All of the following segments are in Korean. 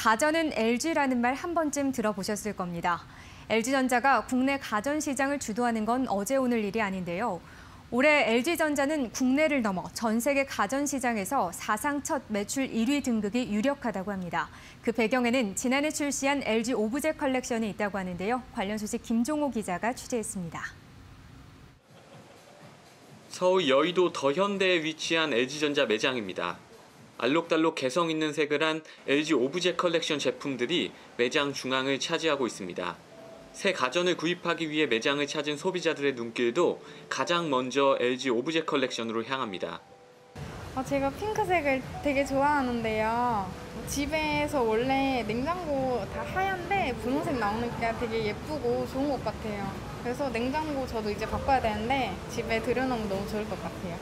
가전은 LG라는 말 한 번쯤 들어보셨을 겁니다. LG전자가 국내 가전 시장을 주도하는 건 어제 오늘 일이 아닌데요. 올해 LG전자는 국내를 넘어 전 세계 가전 시장에서 사상 첫 매출 1위 등극이 유력하다고 합니다. 그 배경에는 지난해 출시한 LG 오브제 컬렉션이 있다고 하는데요. 관련 소식 김종호 기자가 취재했습니다. 서울 여의도 더현대에 위치한 LG전자 매장입니다. 알록달록 개성 있는 색을 한 LG 오브제 컬렉션 제품들이 매장 중앙을 차지하고 있습니다. 새 가전을 구입하기 위해 매장을 찾은 소비자들의 눈길도 가장 먼저 LG 오브제 컬렉션으로 향합니다. 제가 핑크색을 되게 좋아하는데요. 집에서 원래 냉장고 다 하얀데 분홍색 나오니까 되게 예쁘고 좋은 것 같아요. 그래서 냉장고 저도 이제 바꿔야 되는데 집에 들여놓으면 너무 좋을 것 같아요.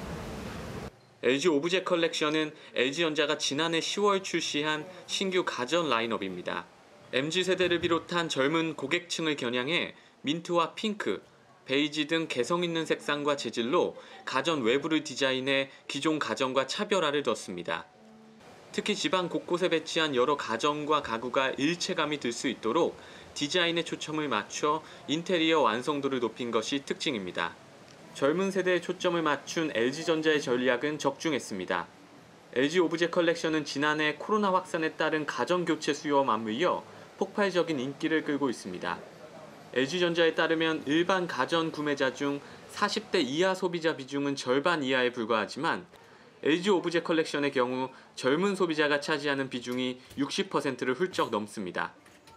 LG 오브제 컬렉션은 LG전자가 지난해 10월 출시한 신규 가전 라인업입니다. MZ세대를 비롯한 젊은 고객층을 겨냥해 민트와 핑크, 베이지 등 개성 있는 색상과 재질로 가전 외부를 디자인해 기존 가전과 차별화를 뒀습니다. 특히 집안 곳곳에 배치한 여러 가전과 가구가 일체감이 들 수 있도록 디자인에 초점을 맞춰 인테리어 완성도를 높인 것이 특징입니다. 젊은 세대에 초점을 맞춘 LG전자의 전략은 적중했습니다. LG 오브제 컬렉션은 지난해 코로나 확산에 따른 가전 교체 수요와 맞물려 폭발적인 인기를 끌고 있습니다. LG전자에 따르면 일반 가전 구매자 중 40대 이하 소비자 비중은 절반 이하에 불과하지만 LG 오브제 컬렉션의 경우 젊은 소비자가 차지하는 비중이 60%를 훌쩍 넘습니다.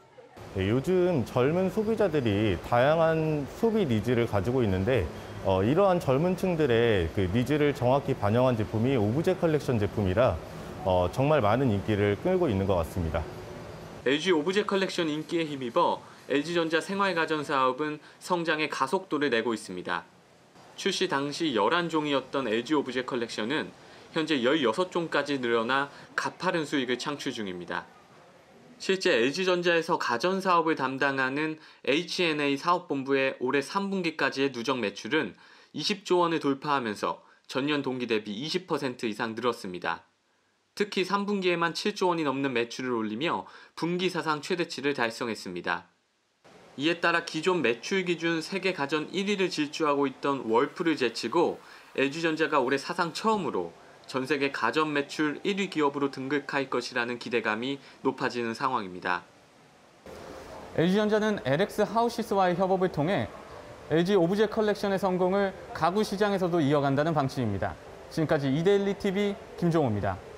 요즘 젊은 소비자들이 다양한 소비 니즈를 가지고 있는데 이러한 젊은 층들의 그 니즈를 정확히 반영한 제품이 오브제 컬렉션 제품이라 정말 많은 인기를 끌고 있는 것 같습니다. LG 오브제 컬렉션 인기에 힘입어 LG전자 생활가전 사업은 성장의 가속도를 내고 있습니다. 출시 당시 11종이었던 LG 오브제 컬렉션은 현재 16종까지 늘어나 가파른 수익을 창출 중입니다. 실제 LG전자에서 가전 사업을 담당하는 H&A 사업본부의 올해 3분기까지의 누적 매출은 20조 원을 돌파하면서 전년 동기 대비 20% 이상 늘었습니다. 특히 3분기에만 7조 원이 넘는 매출을 올리며 분기 사상 최대치를 달성했습니다. 이에 따라 기존 매출 기준 세계 가전 1위를 질주하고 있던 월프를 제치고 LG전자가 올해 사상 처음으로 전 세계 가전 매출 1위 기업으로 등극할 것이라는 기대감이 높아지는 상황입니다. LG전자는 LX 하우시스와의 협업을 통해 LG 오브제 컬렉션의 성공을 가구 시장에서도 이어간다는 방침입니다. 지금까지 이데일리 TV 김종호입니다.